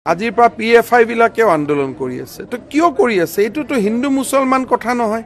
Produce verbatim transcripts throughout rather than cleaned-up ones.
আজিৰ পৰা P F I বিলাকেও আন্দোলন কৰি আছে তো কিয় কৰি আছে এইটোতো হিন্দু মুছলমান কথা নহয়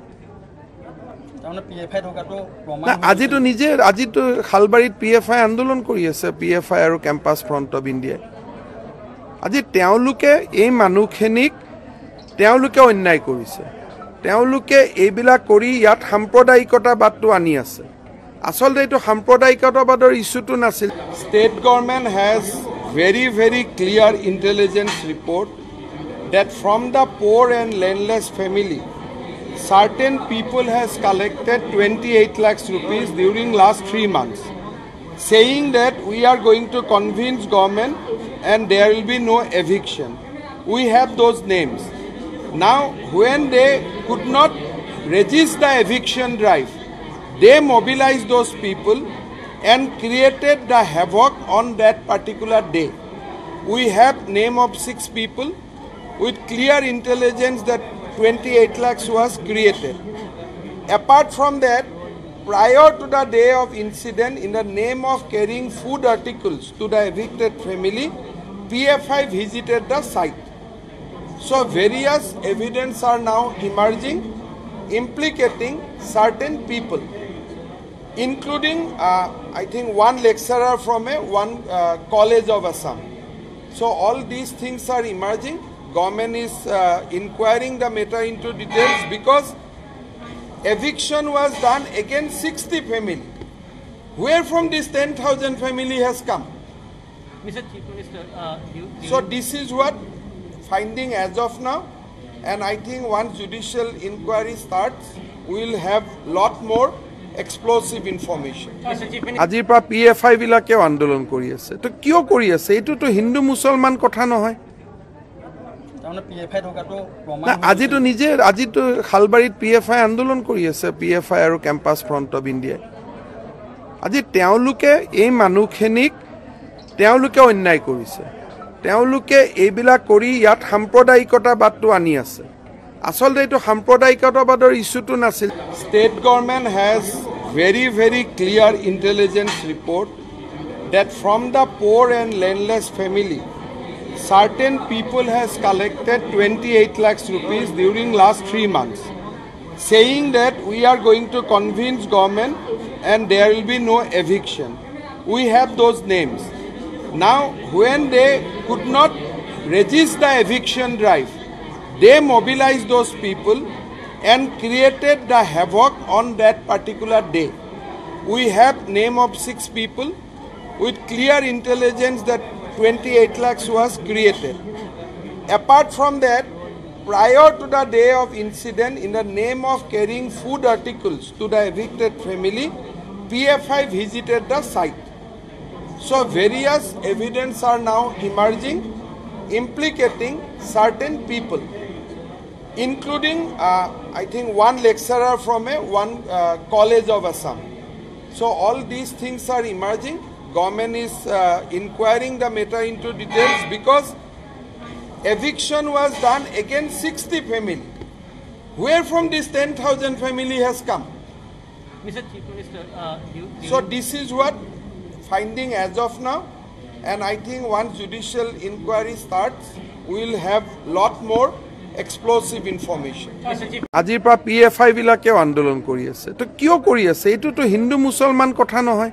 আজিতো নিজে আজিতো খালবাৰীত পি এফ আই আন্দোলন কৰি আছে পি এফ আই আৰু কেম্পাছ ফ্ৰণ্ট অফ ইণ্ডিয়াই আজি তেওঁলোকে এই মানুহখিনিক তেওঁলোকে অন্যায় কৰিছে তেওঁলোকে এইবিলাক কৰি ইয়াত সাম্প্ৰদায়িকতাবাদটো আনি আছে আসলতে এইটো সাম্প্ৰদায়িকতাবাদৰ ইস্যুটো নাছিল state government has very very clear intelligence report that from the poor and landless family certain people has collected twenty-eight lakhs rupees during last three months saying that we are going to convince government and there will be no eviction we have those names now when they could not resist the eviction drive they mobilized those people and created the havoc on that particular day. We have name of six people with clear intelligence that twenty-eight lakhs was created. Apart from that, prior to the day of incident, in the name of carrying food articles to the evicted family, P F I visited the site. So various evidence are now emerging implicating certain people, including uh, I think one lecturer from a one uh, college of Assam. So all these things are emerging. Government is uh, inquiring the matter into details because eviction was done against sixty family. Where from this ten thousand family has come? Mister Chief Minister, uh, you, you so this is what finding as of now, and I think once judicial inquiry starts, we will have lot more explosive information. আজিৰ পৰা P F I বিলাকেও আন্দোলন কৰি আছে তো কিয় কৰি আছে এইটোতো হিন্দু মুছলমান কথা নহয় আজিতো নিজে আজিতো খালবাৰীত পি এফ আই আন্দোলন কৰি আছে পি এফ আই আৰু কেম্পাছ ফ্ৰণ্ট অফ ইণ্ডিয়াই আজি তেওঁলোকে এই মানুহখিনিক তেওঁলোকে অন্যায় কৰিছে তেওঁলোকে এইবিলাক কৰি ইয়াত সাম্প্ৰদায়িকতাবাদটো আনি আছে আসলতে এইটো সাম্প্ৰদায়িকতাবাদৰ ইস্যুটো নাছিল state government has very very clear intelligence report that from the poor and landless family certain people has collected twenty-eight lakhs rupees during last three months saying that we are going to convince government and there will be no eviction we have those names now when they could not resist the eviction drive they mobilized those people and created the havoc on that particular day. We have name of six people with clear intelligence that twenty-eight lakhs was created. Apart from that, prior to the day of incident, in the name of carrying food articles to the evicted family, P F I visited the site. So various evidence are now emerging implicating certain people, including uh, I think one lecturer from a one uh, college of Assam. So all these things are emerging. Government is uh, inquiring the matter into details because eviction was done against sixty family. Where from this ten thousand family has come? Mister Chief Minister, uh, you, you so this is what finding as of now, and I think once judicial inquiry starts, we will have lot more explosive information. আজিৰ পৰা P F I বিলাকেও আন্দোলন কৰি আছে তো কিয় কৰি আছে এইটোতো হিন্দু মুছলমান কথা নহয়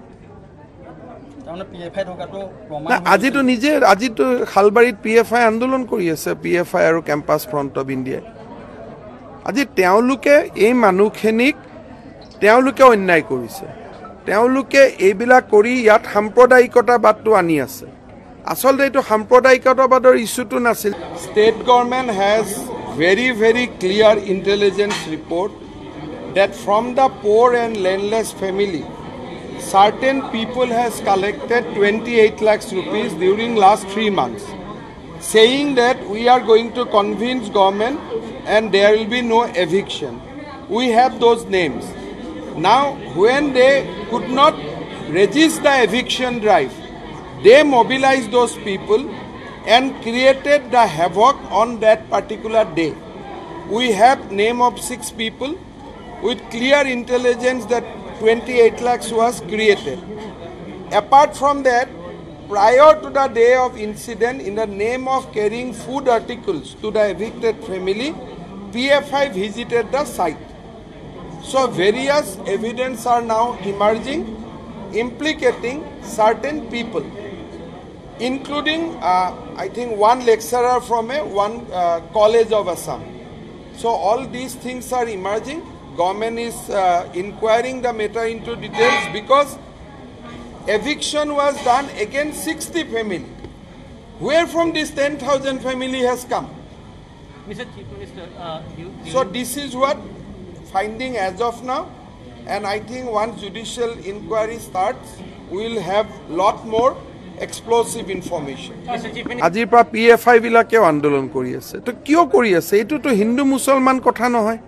আজিতো নিজে আজিতো খালবাৰীত পি এফ আই আন্দোলন কৰি আছে পি এফ আই আৰু কেম্পাছ ফ্ৰণ্ট অফ ইণ্ডিয়াই আজি তেওঁলোকে এই মানুহখিনিক তেওঁলোকে অন্যায় কৰিছে তেওঁলোকে এইবিলাক কৰি ইয়াত সাম্প্ৰদায়িকতাবাদটো আনি আছে আসলতে এইটো সাম্প্ৰদায়িকতাবাদৰ ইস্যুটো নাছিল state government has very very clear intelligence report that from the poor and landless family certain people has collected twenty-eight lakhs rupees during last three months saying that we are going to convince government and there will be no eviction we have those names now when they could not resist the eviction drive they mobilized those people and created the havoc on that particular day. We have name of six people with clear intelligence that twenty-eight lakhs was created. Apart from that, prior to the day of incident, in the name of carrying food articles to the evicted family, P F I visited the site. So various evidence are now emerging implicating certain people, including uh, I think one lecturer from a one uh, college of Assam. So all these things are emerging. Government is uh, inquiring the matter into details because eviction was done against sixty family. Where from this ten thousand family has come? Mister Chief Minister, uh, do you, do So you, this is what finding as of now, and I think once judicial inquiry starts, we will have lot more explosive information. Mister Chief Minister, আজিৰ পৰা P F I বিলাকেও আন্দোলন কৰি আছে তো কিয় কৰি আছে এইটোতো হিন্দু মুছলমান কথা নহয়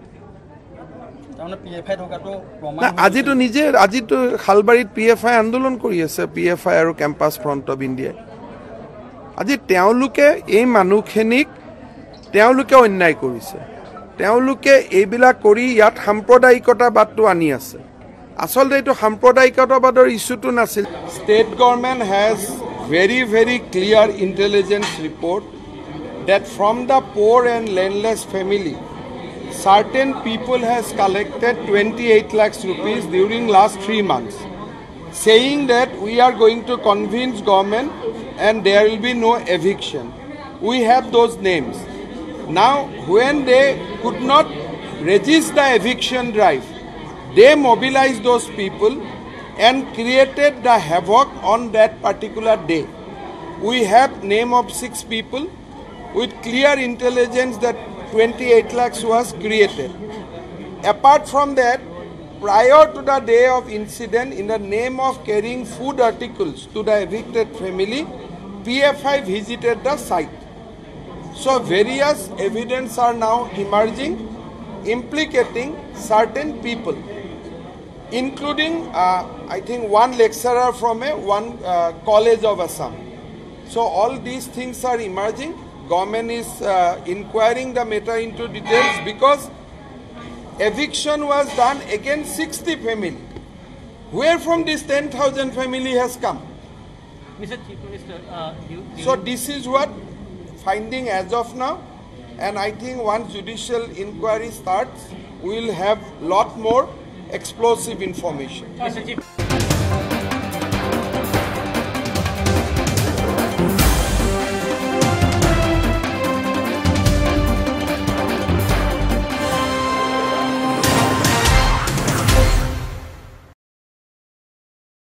না আজিতো নিজে আজিতো খালবাৰীত পি এফ আই আন্দোলন কৰি আছে পি এফ আই আৰু কেম্পাছ ফ্ৰণ্ট অফ ইণ্ডিয়াই আজি তেওঁলোকে এই মানুহখিনিক তেওঁলোকে অন্যায় কৰিছে তেওঁলোকে এইবিলাক কৰি ইয়াত সাম্প্ৰদায়িকতাবাদটো আনি আছে আসলতে এইটো সাম্প্ৰদায়িকতাবাদৰ ইস্যুটো নাছিল state government has very very clear intelligence report that from the poor and landless family certain people has collected twenty-eight lakhs rupees during last three months saying that we are going to convince government and there will be no eviction. We have those names. Now when they could not resist the eviction drive, they mobilized those people and created the havoc on that particular day. We have name of six people with clear intelligence that twenty-eight lakhs was created. Apart from that, prior to the day of incident, in the name of carrying food articles to the evicted family, P F I visited the site. So various evidence are now emerging implicating certain people, including uh, I think one lecturer from a one uh, college of Assam. So all these things are emerging. Government is uh, inquiring the matter into details because eviction was done against sixty family. Where from this ten thousand family has come? Mister Chief Minister, uh, do you, do So you, this is what finding as of now, and I think once judicial inquiry starts, we will have lot more explosive information. Mister Chief